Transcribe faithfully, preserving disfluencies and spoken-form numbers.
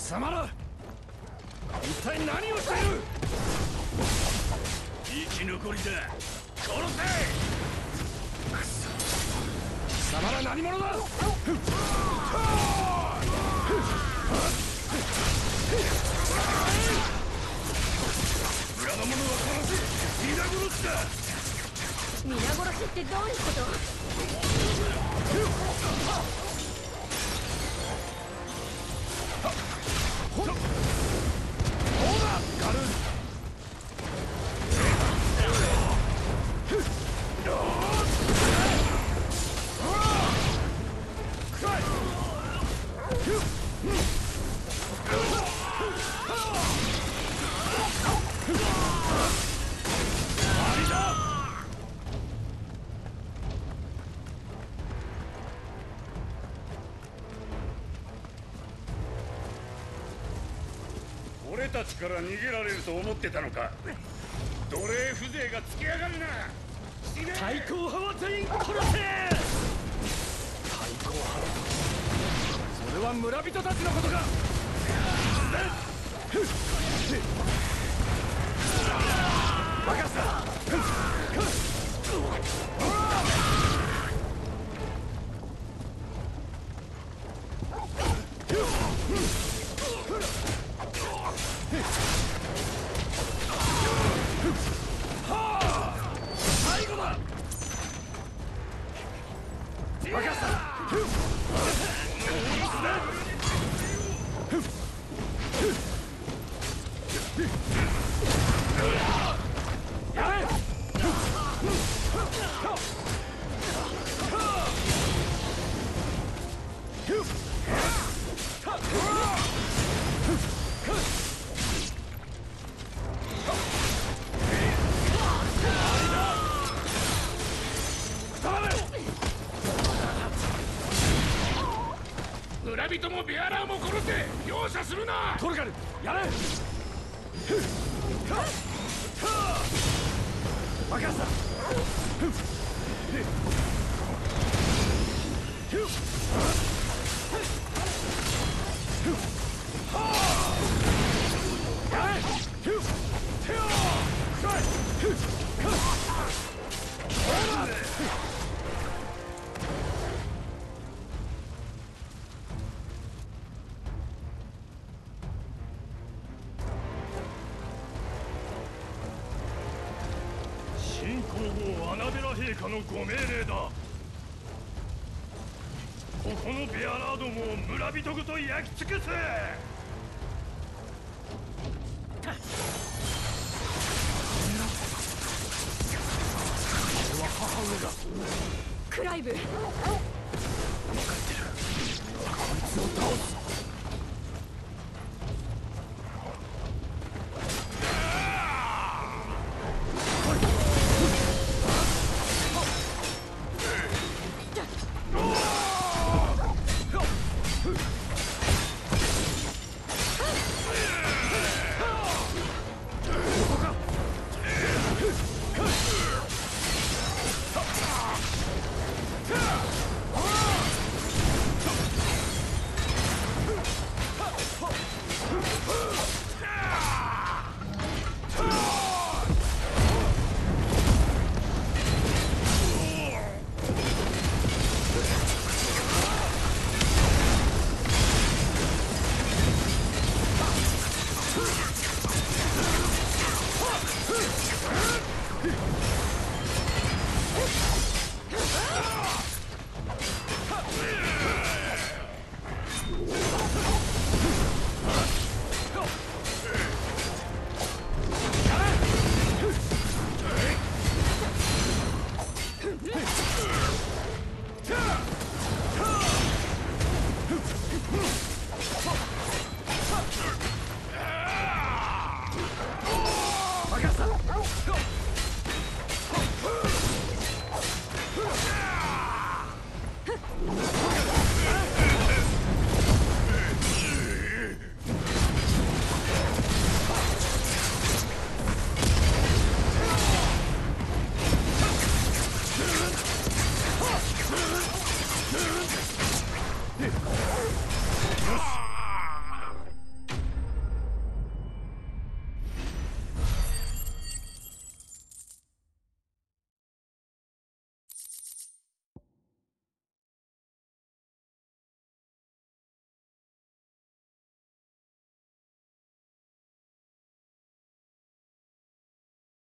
貴様ら一体何をしている。生き残りだ。殺せ。くそ、貴様ら何者だ。村の者は殺し、皆殺しだ。 皆殺しってどういうこと？ ほっ、どうだガルーズ。俺たちから逃げられると思ってたのか。奴隷風情がつきやがるな。太閤派は全員殺せ。太閤派、それは村人たちのことか。バカさ。最後だ。バカさ。やれ。村人もベアラーも殺せ。容赦するな。トルガル、やれ。バカさ。新皇后アナベラ陛下のご命令だ。ここのベアラーどもを村人ごと焼き尽くせ。俺は母上だ。 クライブ。 分かってる。こいつを